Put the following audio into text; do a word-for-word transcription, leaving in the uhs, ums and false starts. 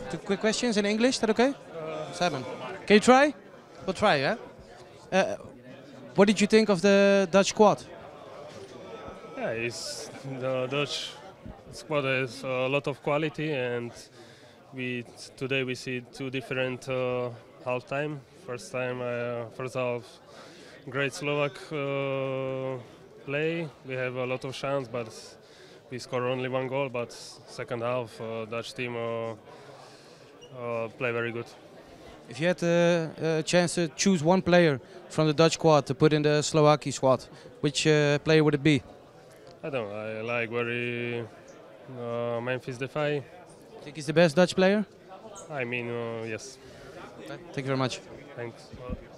Two quick questions in English, is that okay? Seven. Can you try? We'll try, yeah? Uh, what did you think of the Dutch squad? Yeah, it's, the Dutch squad has a lot of quality, and we today we see two different uh, half time. First time, uh, first half, great Slovak uh, play. We have a lot of chance, but we score only one goal. But second half, uh, Dutch team uh, uh, play very good. If you had uh, a chance to choose one player from the Dutch squad to put in the Slovakia squad, which uh, player would it be? I don't know. I like very uh, Memphis Depay. Think he's the best Dutch player? I mean, uh, yes. Thank you very much. Thanks.